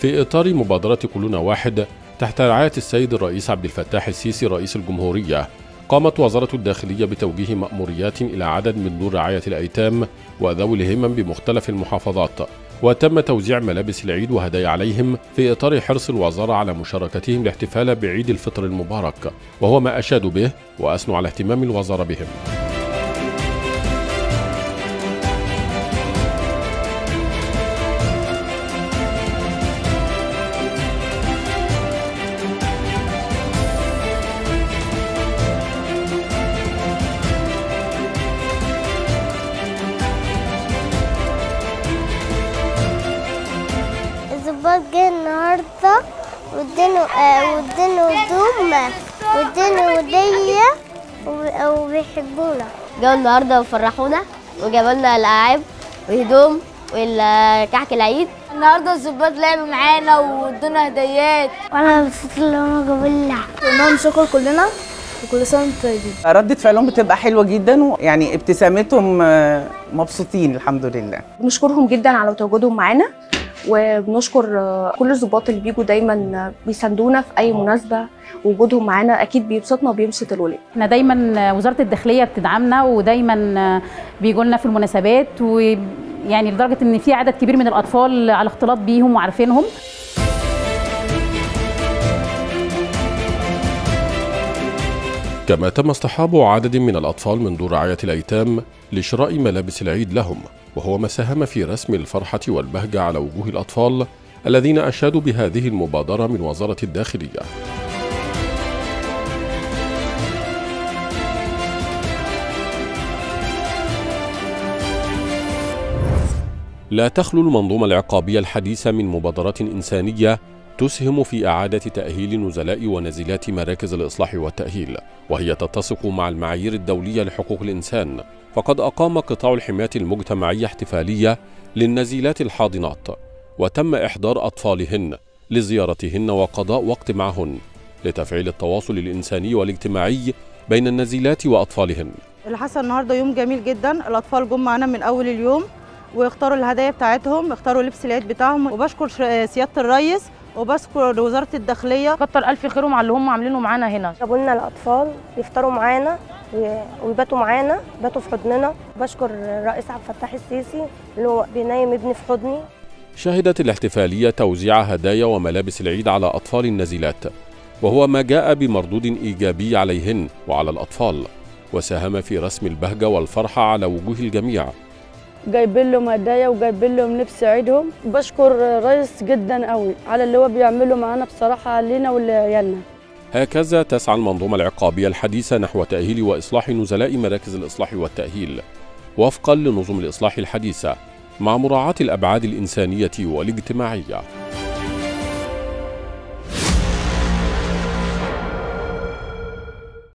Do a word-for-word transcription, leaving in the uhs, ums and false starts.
في إطار مبادرة كلنا واحد تحت رعاية السيد الرئيس عبد الفتاح السيسي رئيس الجمهورية، قامت وزارة الداخلية بتوجيه مأموريات إلى عدد من دور رعاية الأيتام وذوي الهمم بمختلف المحافظات، وتم توزيع ملابس العيد وهدايا عليهم في إطار حرص الوزارة على مشاركتهم الاحتفال بعيد الفطر المبارك، وهو ما أشادوا به وأثنوا على اهتمام الوزارة بهم. الظباط جه النهارده وادينه وادينه هدوم وادينه هديه وبيحبونا. جاوا النهارده وفرحونا وجابوا لنا الألعاب وهدوم والكحك العيد. النهارده الظباط لعبوا معانا وادونا هديات وانا مبسوطه ان هم جابوا لي لحم. كلهم شكر كلنا وكل سنه وانتم طيبين. ردة فعلهم بتبقى حلوه جدا، ويعني ابتسامتهم مبسوطين الحمد لله. بنشكرهم جدا على تواجدهم معانا، وبنشكر كل الضباط اللي بيجوا دايما بيساندونا في اي مناسبه، وجودهم معانا اكيد بيبسطنا وبيبسط الولاد. احنا دايما وزاره الداخليه بتدعمنا ودايما بيجوا لنا في المناسبات، ويعني لدرجه ان في عدد كبير من الاطفال على اختلاط بيهم وعارفينهم. كما تم اصطحاب عدد من الأطفال من دور رعاية الأيتام لشراء ملابس العيد لهم، وهو ما ساهم في رسم الفرحة والبهجة على وجوه الأطفال الذين أشادوا بهذه المبادرة من وزارة الداخلية. لا تخلو المنظومة العقابية الحديثة من مبادرات إنسانية تسهم في إعادة تأهيل نزلاء ونازلات مراكز الإصلاح والتأهيل، وهي تتسق مع المعايير الدولية لحقوق الإنسان. فقد أقام قطاع الحماية المجتمعية احتفالية للنازلات الحاضنات، وتم إحضار أطفالهن لزيارتهن وقضاء وقت معهن لتفعيل التواصل الإنساني والاجتماعي بين النازلات وأطفالهن. اللي حصل النهارده يوم جميل جدا، الأطفال جم معانا من أول اليوم واختاروا الهدايا بتاعتهم، اختاروا لبس العيد بتاعهم، وبشكر سيادة الرئيس وبشكر وزارة الداخلية. كتر ألف خيرهم على اللي هم عاملينه معانا هنا. جابوا لنا الأطفال يفطروا معانا ويباتوا معانا، باتوا في حضننا. بشكر الرئيس عبد الفتاح السيسي اللي هو بينيم ابني في حضني. شهدت الاحتفالية توزيع هدايا وملابس العيد على أطفال النازلات، وهو ما جاء بمردود إيجابي عليهن وعلى الأطفال، وساهم في رسم البهجة والفرحة على وجوه الجميع. جايبين لهم هدايا وجايبين لهم لبس عيدهم. بشكر الرئيس جدا قوي على اللي هو بيعمله معانا بصراحه علينا ولعيالنا. هكذا تسعى المنظومة العقابية الحديثة نحو تأهيل وإصلاح نزلاء مراكز الإصلاح والتأهيل وفقا لنظم الإصلاح الحديثة، مع مراعاة الأبعاد الإنسانية والاجتماعية.